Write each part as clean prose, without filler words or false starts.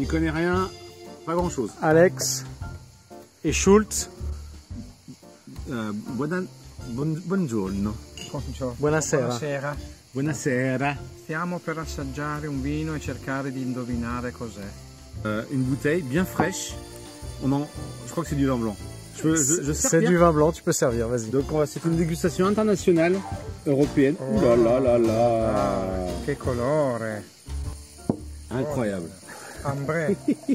connaît rien, pas grand chose. Alex et Schultz. Buongiorno. Buonasera. Buonasera. Buonasera. Stiamo per assaggiare un vino e cercare di indovinare cos'è. Une bouteille bien fraîche. Je crois que c'est du vin blanc. Je C'est du vin blanc, tu peux servir, vas-y. Donc c'est une dégustation internationale européenne. Ouh là là là là. Ah, che colore. Incroyable. Ambré.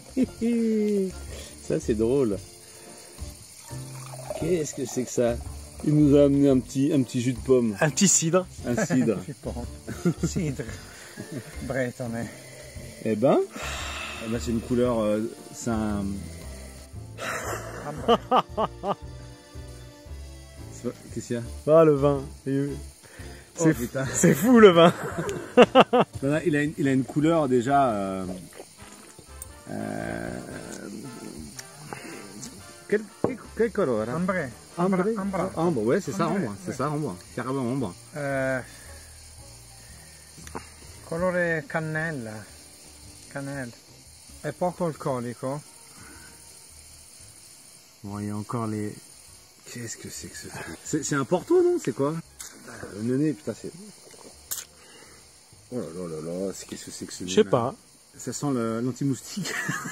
Ça c'est drôle. Qu'est-ce que c'est que ça? Il nous a amené un petit jus de pomme. Un petit cidre. Un cidre. Cidre. Bretone. Eh ben c'est une couleur, c'est un... Qu'est-ce qu'il y a? Ah, le vin. Oh, C'est fou le vin. Non, il a une couleur déjà... Quel colore? Ambré. Ambre. Ambra. Ambre, ouais, c'est ça, Ambré, ambre. C'est ça, ambre. Carrément ambre. Colore cannella. Cannelle. È poco alcolico. Bon, il y a encore les... Qu'est-ce que c'est que ce truc? C'est un Porto, non? C'est quoi? Le nez, putain, c'est... Oh là là là là, qu'est-ce que c'est que ce nez? Je sais pas. Ça sent l'anti-moustique.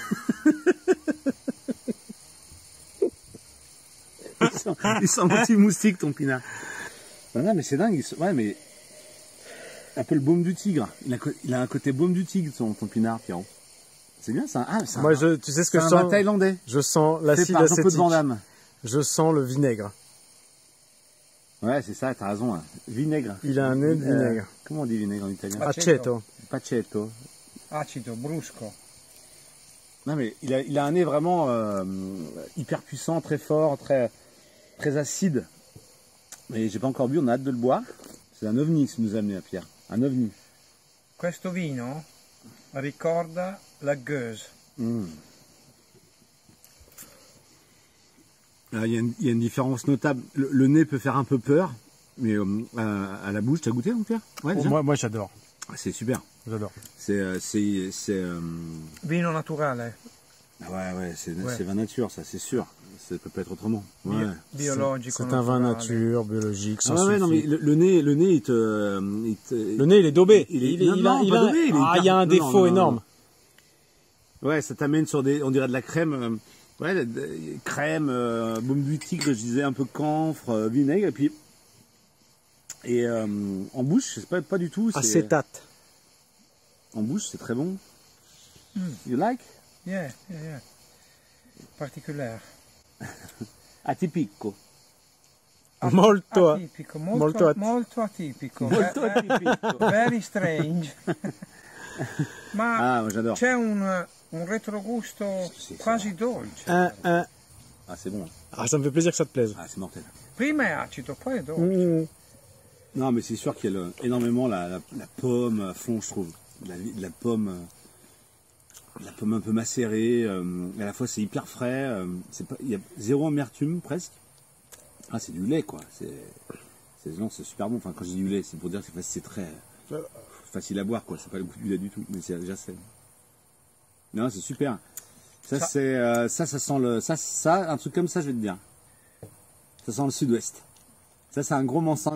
il sent l'anti-moustique, ton pinard. Non, mais c'est dingue. Ouais, mais... Un peu le baume du tigre. Il a un côté baume du tigre, ton pinard, Pierrot. C'est bien ça. Ah, Moi, tu sais ce que je sens? sens? C'est un vin thaïlandais. Je sens l'acide Un peu de acétique. Vandame. Je sens le vinaigre. Ouais, c'est ça, t'as raison. Hein. Vinaigre. Il a un nez de vinaigre. Comment on dit vinaigre en italien? Aceto. Paccetto. Acido, brusco. Non, mais il a un nez vraiment hyper puissant, très fort, très acide. Mais j'ai pas encore bu, on a hâte de le boire. C'est un ovni que nous a amené à Pierre. Un ovni. Questo vino ricorda la gueuse. Il y a une différence notable. Le nez peut faire un peu peur, mais à la bouche, t'as goûté, mon Pierre? Ouais, déjà. Moi j'adore. C'est super. J'adore. Vino naturale. Ouais, c'est vin nature, ça, c'est sûr. Ça peut pas être autrement. Ouais. Biologico. C'est un vin naturale. nature, biologique, sans Ah ouais, non, mais le nez, il Le nez, il est daubé. Il y a un défaut énorme. Ouais, ça t'amène sur on dirait de la crème. Ouais, crème, baume du tigre, je disais un peu camphre, vinaigre, et puis en bouche, c'est pas du tout. Acétate. En bouche, c'est très bon. You like? Yeah. Particolare. Atipico. Molto Atipico, molto atipico. Molto atipico. Very strange. Ma j'adore. c'è un retrogusto quasi dolce. Ah, c'est bon. Ah, ça me fait plaisir que ça te plaise. Ah, c'est mortel. Prima è acido, poi è dolce. Non, mais c'est sûr qu'il y a énormément la pomme à fond, je trouve. La pomme un peu macérée. À la fois, c'est hyper frais. Il y a zéro amertume, presque. Ah, c'est du lait, quoi. C'est super bon. Enfin, quand je dis du lait, c'est pour dire que c'est très facile à boire, quoi. C'est pas le goût du lait du tout, mais c'est déjà sain. Non, c'est super. Ça sent un truc comme ça, je vais te dire. Ça sent le sud-ouest. Ça, c'est un gros mensonge.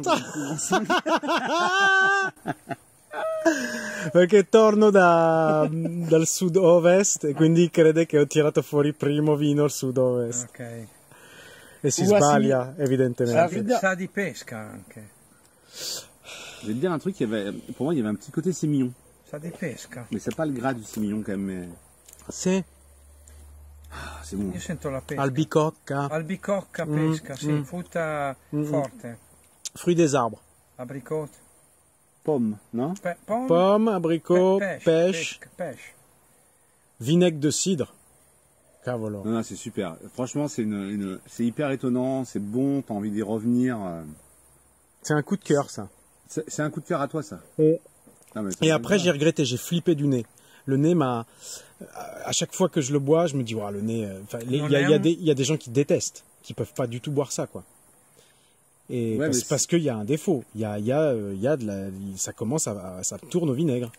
Perché torno dal sud-ovest e quindi crede che ho tirato fuori primo vino al sud-ovest. Ok. E si sbaglia, evidentemente. Sa di pesca anche. Je vais te dire un truc, pour moi, il y avait un petit côté sémillon. Sa di pesca. Mais c'est pas le gras du sémillon, quand même. Mais... Sì. Ah, c'est bon. Io sento la pesca. Albicocca. Albicocca, pesca, sì, frutta forte. Fruits des arbres. Abricot. Pomme, non? Pomme, abricot, pêche. Pêche. Vinaigre de cidre. Cavolo. Non, c'est super. Franchement, c'est hyper étonnant, c'est bon, t'as envie d'y revenir. C'est un coup de cœur, ça. C'est un coup de cœur à toi, ça. Non, mais et après, j'ai regretté, j'ai flippé du nez. Le nez m'a... À chaque fois que je le bois, je me dis, ouais, le nez... Il y a des gens qui détestent, qui peuvent pas du tout boire ça, quoi. Et parce qu'il y a un défaut. Ça commence ça tourne au vinaigre.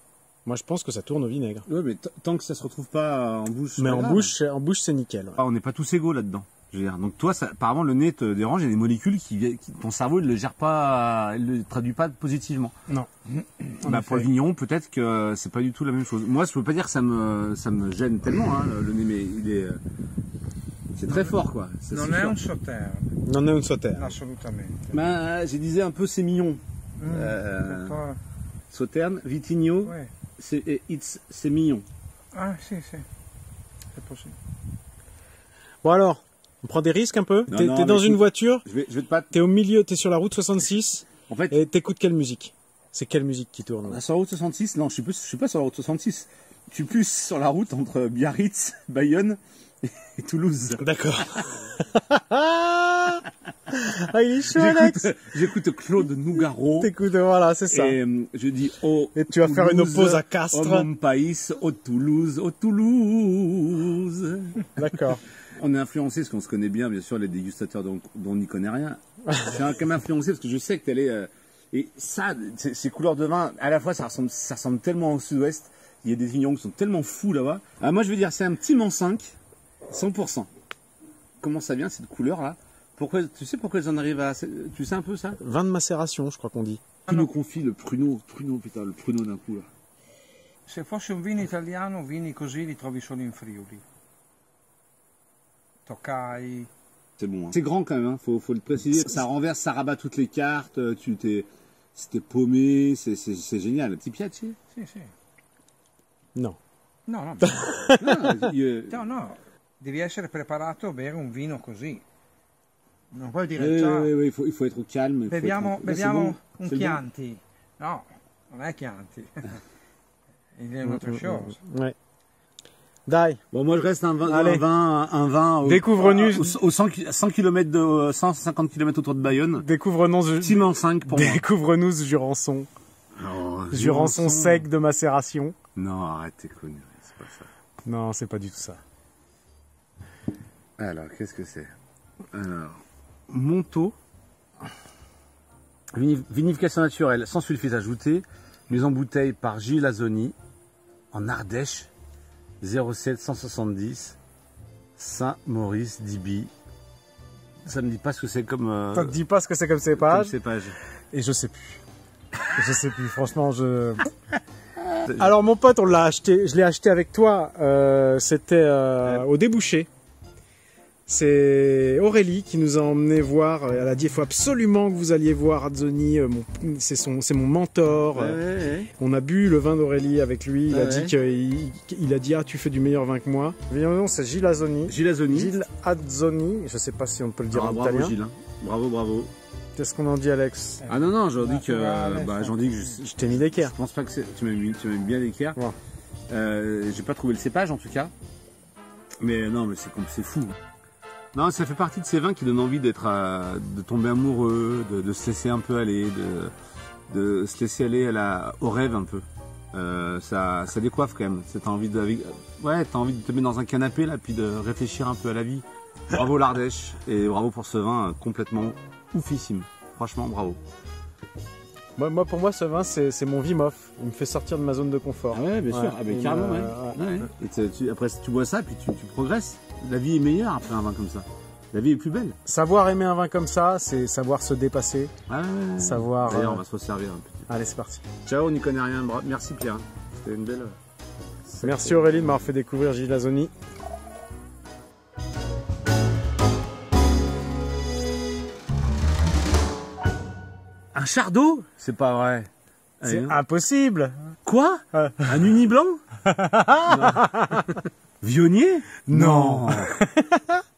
Moi, je pense que ça tourne au vinaigre. Ouais, mais tant que ça se retrouve pas en bouche. Mais c'est pas grave. en bouche, c'est nickel. Ouais. Ah, on n'est pas tous égaux là-dedans. Je veux dire. Donc toi, apparemment, le nez te dérange. Il y a des molécules ton cerveau, il le gère pas, il le traduit pas positivement. Non. Bah, pour le vigneron, peut-être que c'est pas du tout la même chose. Moi, je peux pas dire que ça me gêne tellement, hein, le nez, mais c'est très fort, quoi. Ça Non suffit. è un Sauternes, Non è un Sauternes. assolutamente. Bah, je disais un peu, c'est mignon. Sauternes, Vitigno, Ouais. c'est mignon. Ah, sì, sì. È possibile. Bon alors, on prend des risques un peu. Non, T'es non, dans mais une écoute, voiture, Je vais te pas. t'es au milieu, t'es sur la route 66, En fait, et t'écoutes quelle musique? C'est quelle musique qui tourne? sur la route 66, non, je suis pas sur la route 66. Je suis plus sur la route entre Biarritz, Bayonne et Toulouse. D'accord. Ah, il est chaud, Alex. J'écoute Claude Nougaro. T'écoutes, voilà, c'est ça. Et je dis oh. Et tu vas faire une pause à Oh Castres. mon pays, oh Toulouse, oh Toulouse. D'accord. On est influencé parce qu'on se connaît bien sûr, les dégustateurs dont on n'y connaît rien. Je suis quand même influencé parce que je sais que t'es allé. Et ça, ces couleurs de vin, à la fois ça ressemble tellement au sud-ouest. Il y a des vignerons qui sont tellement fous là-bas. Ah, moi je veux dire, c'est un petit Mans 5, 100%. Comment ça vient cette couleur là? Tu sais pourquoi ils en arrivent à. Tu sais un peu ça? Vin de macération, je crois qu'on dit. Qui nous confie le pruneau, putain, le pruneau d'un coup là. Se fosse un vino italiano, vini così li trovi solo in Friuli. Toccai. C'est bon. Hein. C'est grand quand même, hein. Faut le préciser. Ça renverse, ça rabat toutes les cartes. C'était paumé, c'est génial. Petit Piace. Sì, sì. Non. No, no. Non, No. Devi essere preparato a bere un vino così. Non puoi dire ciao. oui, il faut être au calme. Beviamo c'est un bon. Chianti. No, non è Chianti. È un'altra chose. Ouais. Dai. Bon, moi je reste un vin Découvre-nous. au 100 km 150 km autour de Bayonne. Découvre-nous Petit Mans 5 pour moi. Découvre-nous ce Jurançon. Oh, Jurançon sec de macération. Non, arrête tes conneries, c'est pas ça. Non, c'est pas du tout ça. Alors, qu'est-ce que c'est? Alors, Monto, vinification naturelle, sans sulfite ajouté, mise en bouteille par Gilles Azoni, en Ardèche, 07 170, Saint-Maurice d'Iby. Ça me dit pas ce que c'est comme. Ça te dit pas ce que c'est comme cépage? Comme cépage. Et je sais plus. Je sais plus, franchement, Alors mon pote, je l'ai acheté avec toi, c'était au débouché. C'est Aurélie qui nous a emmené voir, elle a dit il faut absolument que vous alliez voir Azzoni, c'est mon mentor. Ouais. On a bu le vin d'Aurélie avec lui, il a Ouais. dit il a dit ah tu fais du meilleur vin que moi. Vigneron, c'est Gilles Azzoni. Gilles Azoni. Gilles Azzoni, je sais pas si on peut le dire en Bravo italien. Gilles. Hein. Bravo. Qu'est-ce qu'on en dit, Alex? Ah non, j'en dis que. J'en dis que Je t'ai mis d'équerre. je pense pas que tu m'aimes bien l'équerre. Ouais. J'ai pas trouvé le cépage en tout cas. Mais non, mais c'est fou. Non, ça fait partie de ces vins qui donnent envie de tomber amoureux, de se laisser un peu aller, de se laisser aller au rêve un peu. Ça décoiffe quand même. T'as envie de te mettre dans un canapé là, puis de réfléchir un peu à la vie. Bravo l'Ardèche et bravo pour ce vin complètement oufissime. Franchement, bravo. Moi, pour moi, ce vin, c'est mon Vimov. Il me fait sortir de ma zone de confort. Ah ouais, bien sûr. Ah, ben, carrément, ouais. Et après, tu bois ça, puis tu progresses. La vie est meilleure après un vin comme ça. La vie est plus belle. Savoir aimer un vin comme ça, c'est savoir se dépasser. Ah ouais. Savoir. D'ailleurs, on va se resservir un petit. Allez, c'est parti. Ciao, on n'y connaît rien. Merci Pierre. C'était une belle. Merci Aurélie de m'avoir fait découvrir Gilles Azzoni. Un chardot? C'est pas vrai. C'est Allez, impossible. quoi? Un uni blanc? Vionnier? Non.